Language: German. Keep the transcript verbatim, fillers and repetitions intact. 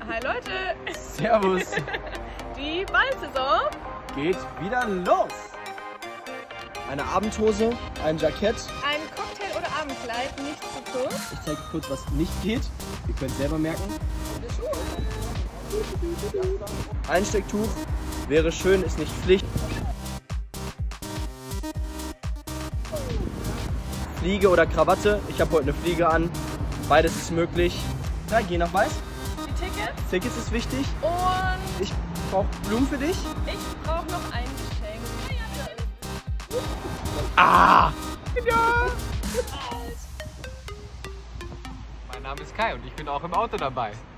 Hi Leute! Servus! Die Ballsaison Geht wieder los! Eine Abendhose, ein Jackett. Ein Cocktail oder Abendkleid, nicht zu kurz. Ich zeige kurz, was nicht geht. Ihr könnt selber merken. Einstecktuch wäre schön, ist nicht Pflicht. Fliege oder Krawatte. Ich habe heute eine Fliege an. Beides ist möglich. Ja, geh nach Weiß. Die Tickets. Tickets ist wichtig. Und Ich brauche Blumen für dich. ich brauche noch ein Geschenk. Ah! Ja. Mein Name ist Kai und ich bin auch im Auto dabei.